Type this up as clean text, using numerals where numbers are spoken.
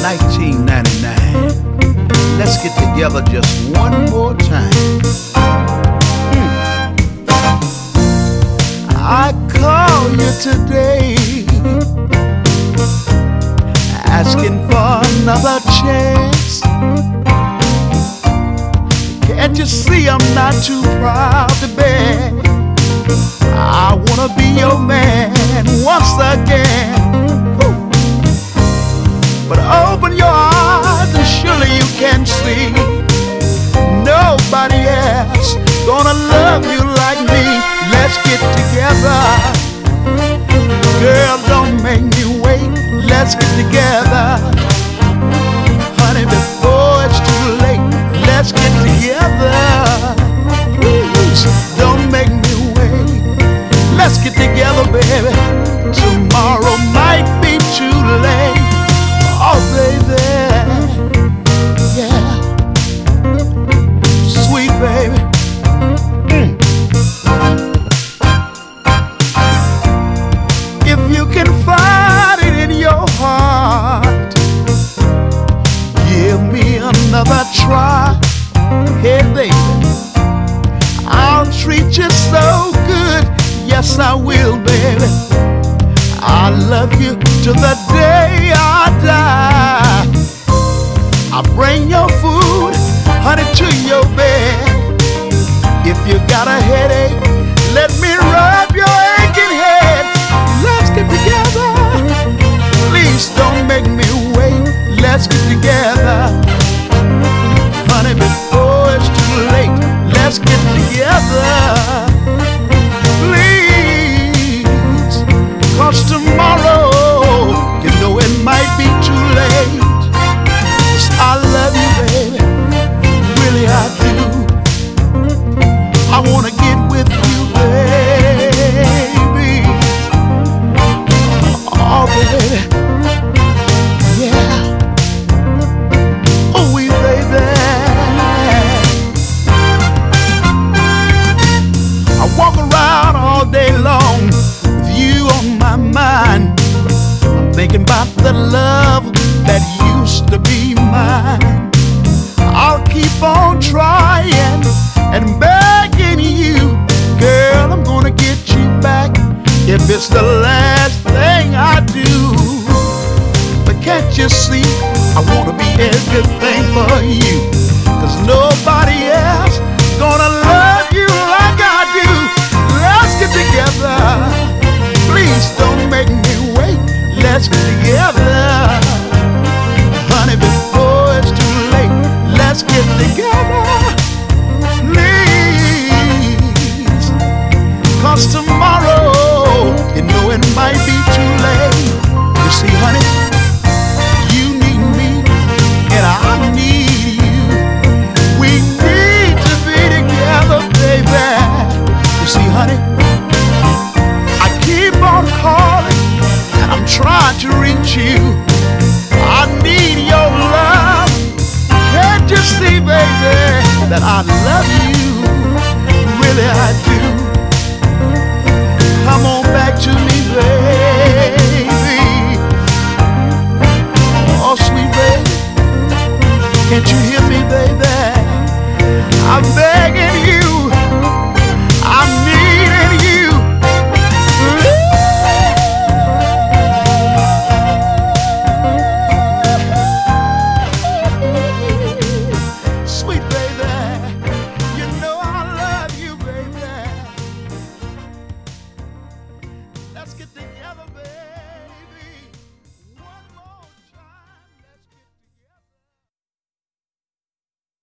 1999. Let's get together just one more time. I call you today, asking for another chance. Can't you see I'm not too proud to beg? I wanna be your man once again. Woo. But open your eyes and surely you can see nobody else gonna love you like me. Let's get together. Girl, don't make me wait. Let's get together. Honey, before it's too late, let's get together. Please, don't make me wait. Let's get together, baby. Tomorrow might be too late. Oh, baby, yeah, sweet baby. If you can find it in your heart, give me another try. Hey, baby, I'll treat you so good. Yes, I will, baby. I love you till the day I die. I bring your food, honey, to your bed. If you got a headache, let me rub your aching head. Let's get together. Please don't make me wait. Let's get together. Honey, before it's too late, let's get together. Please, 'cause tomorrow, you know it might be too late. 'Cause I love you, baby, really I do. I wanna get with you, baby. Oh, baby, yeah. Oh, we, baby. I walk around all day long with you on my mind. I'm thinking about the love that used to be mine. I'll keep on trying and begging you, girl, I'm gonna get you back if it's the last thing I do. But can't you see, I wanna be everything for you, 'cause nobody else gonna love you like I do. Let's get together. Please don't make me wait. Let's get together. Honey, before it's too late, let's get together. Please, 'cause tomorrow, you know it might be too late. You see, honey, you need me and I need you. We need to be together, baby. You see, honey, I keep on calling and I'm trying to reach you. I need your love. Can't you see, baby, that I love you? Really I do. Come on back to me, baby. Oh, sweet baby, can't you hear me, baby? I'm